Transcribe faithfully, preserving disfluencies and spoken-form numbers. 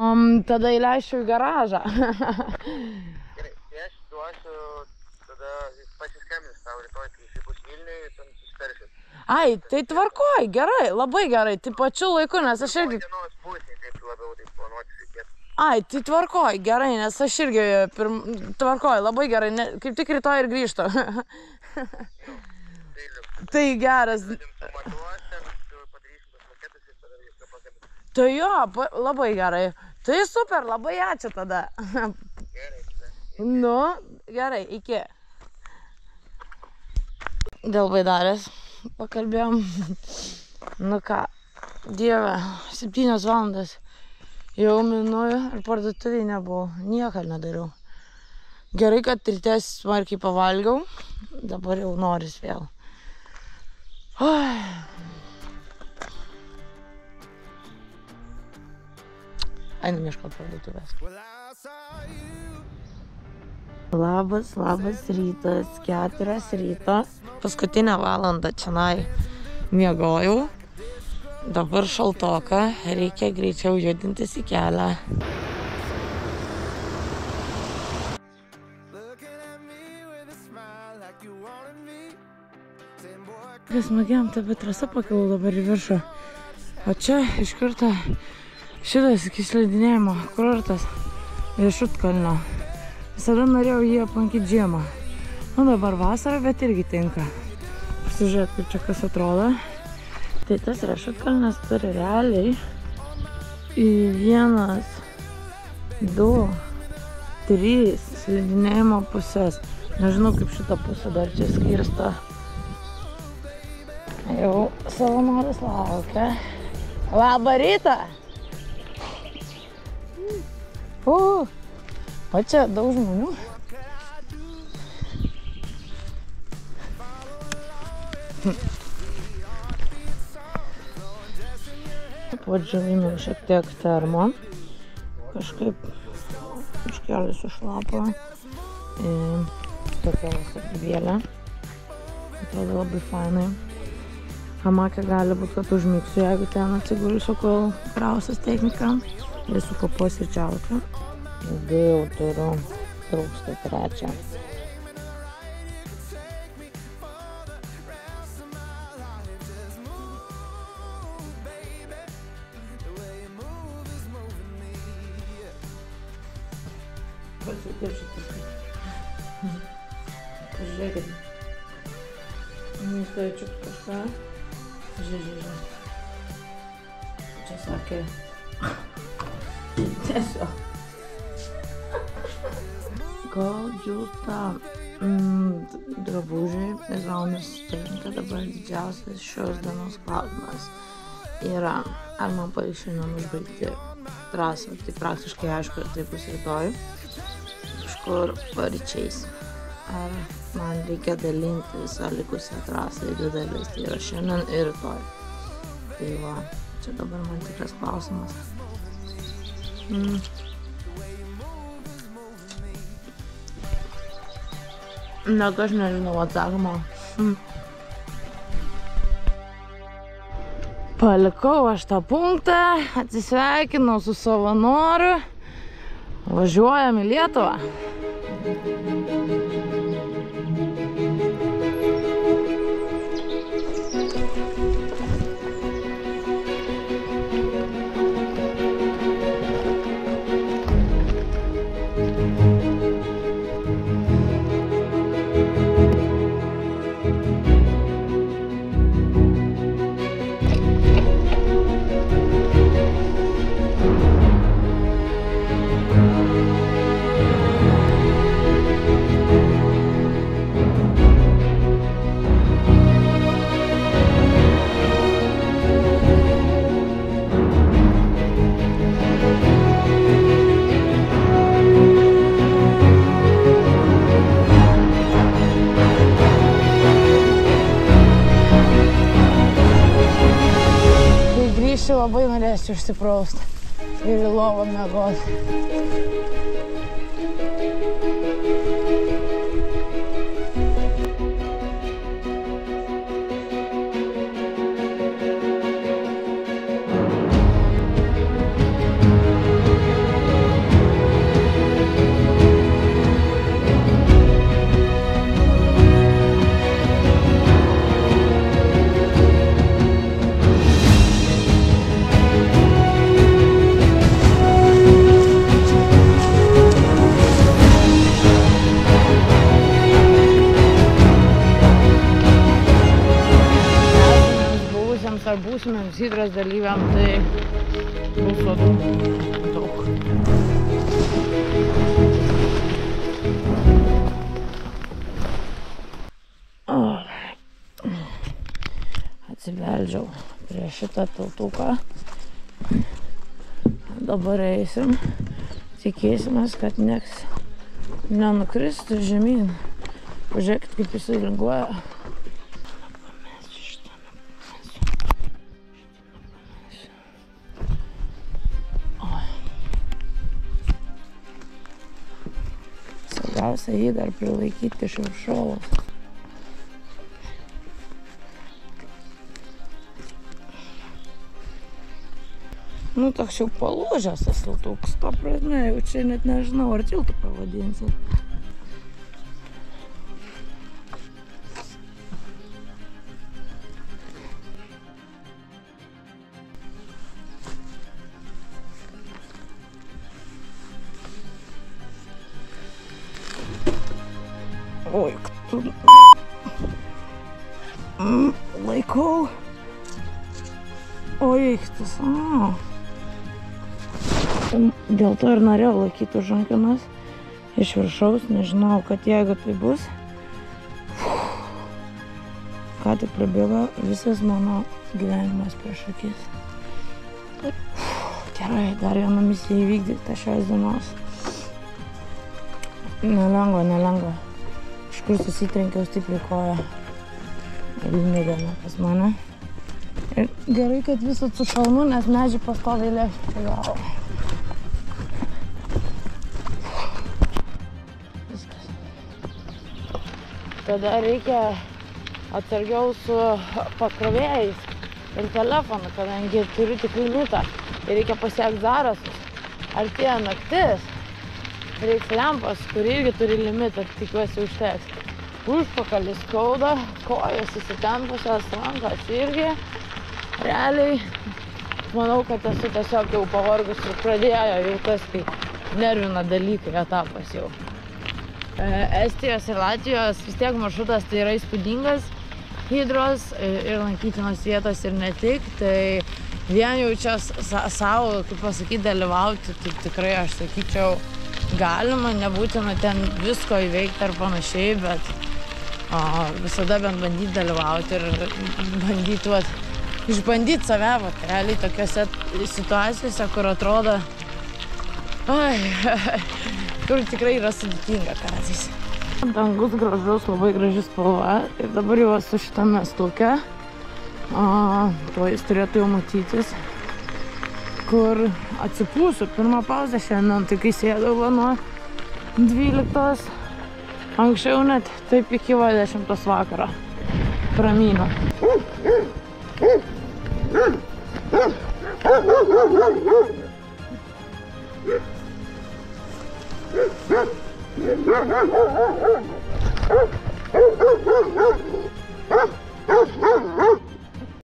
Um, tada įleisčiau į garažą. Gerai, tai aš duosiu, tada pasiskambins tau rytoj, kai jis bus Vilniuje, ten susitaršit. Ai, tai tvarkoj, gerai, labai gerai, tai pačiu laiku, nes aš irgi... Dienos pusėj, taip labiau taip planuoti reikėtų. Ai, tai tvarkoj, gerai, nes aš irgi pirm... tvarkoj, labai gerai, ne... kaip tik rytoj ir grįžtu. Tai geras. Tai jo, labai gerai. Tai super, labai ačiū tada. Nu, gerai, iki. Dėl baidarės pakalbėjom. Nu ką, dieve, septynios valandas. Jau minuoju ir parduotuviai nebuvau. Nieką nedariau. Gerai, kad ryte smarkiai pavalgiau. Dabar jau noris vėl. Oi. Einam ieškoti parduotuvės. Labas, labas rytas, keturios ryto. Paskutinę valandą čionai miegojau. Dabar šaltoka, reikia greičiau judintis į kelią. Smagiam, taip trasa pakilau dabar į viršų. O čia iš karto šitas iki slidinėjimo kurortas Riešutkalnio. Visada norėjau jį aplankyti žiemą. Nu dabar vasara, bet irgi tinka. Pasižiūrėt, kaip čia kas atrodo. Tai tas Riešutkalnis turi realiai į vienas, du, trys slidinėjimo pusės. Nežinau, kaip šitą pusę dar čia skirsto. Jau savanoris laukia. Labą rytą! U, o čia daug žmonių. Padžiavinau šiek tiek termo. Kažkaip iškelis išlapo. Tokia vėlė. Atrodo labai fainai. Hamake gali būti, kad užmigsiu, jeigu ten atsigulsiu, kol krausis technika. Ir sukapuosiu čiaučiu. Du jau turiu, trūksta trečią. Pasikirčiu tik. Pažiūrėkit. Nustojčiu kažką. Žiūrėjau. Čia sakė. Tiesiog. Gaudžiūta drabužiai ir gaunasi technika. Dabar didžiausias šios dienos klausimas yra, ar man pavyks šiandien užbaigti trasą. Tai praktiškai aišku, tai bus rytoj. Kažkur paryčiais. Ar man reikia dalinti visą likusią trasą į dvi dalis, tai yra šiandien ir rytoj. Tai va, čia dabar man tikras klausimas. Mm. Net aš nežinau atsakymą. Mm. Palikau aš tą punktą, atsisveikinau su savanoriu, važiuojam į Lietuvą. Labai norėsiu užsiprausti ir į lovą miegoti. vasaros dalyviam, tai bus uodų daug. Atsibeldžiau prie šitą tiltuką. Dabar eisim. Tikėsimės, kad nieks nenukristų žemyn. Pažiūrėkit, kaip jisai linguoja. Svarbiausia jį dar prilaikyti iš viršaus. Nu, toks jau palūžęs tas tiltukas, to prasme, jau čia net nežinau, ar tiltų pavadinsi. Oi, tu... Mm, laikau. Oi, tas, a. Dėl to ir norėjau laikyti už rankenas iš viršaus, nežinau, kad jeigu tai bus. Ką tik prabėgo visas mano gyvenimas prieš akis. Gerai, dar viena misija įvykdyta šios dienos. Nelengva, nelengva. Iš kur susitrenkiau stipriai koją. Įmėdėme pas mane. Ir gerai, kad visą su šalmu, nes medžiai pastoviai lėšti čia galvo. Tada reikia atsargiau su pakrovėjais ir telefonu, kadangi turiu tik limitą. Ir reikia pasiekti zarasus. Artėja naktis. Reiks lempas, kuri irgi turi limitą, tikiuosi užteks. Užpakalis skauda, kojos įsitempusios, rankas irgi. Realiai, manau, kad esu tiesiog jau pavargus ir pradėjo jau tas, kai nervina dalykai etapas jau. Estijos ir Latvijos vis tiek maršrutas tai yra įspūdingas hidros ir lankytinos vietos ir ne tik, tai vien jau čia savo, kaip pasakyti, dalyvauti, tai tikrai aš sakyčiau galima, nebūtina ten visko įveikti ar panašiai, bet o, visada bent bandyti dalyvauti ir bandyti, vat, išbandyti save, vat, realiai tokiose situacijose, kur atrodo, ai, kur tikrai yra sudėtinga kartais. Dangus gražus, labai graži spalva ir dabar jau esu šitame stuke. To jis turėtų jau matytis, kur atsipūsiu. Pirmą pauzę šiandien, tai kai sėdau nuo dvyliktos, anksčiau net taip iki dešimtos vakaro pramyno.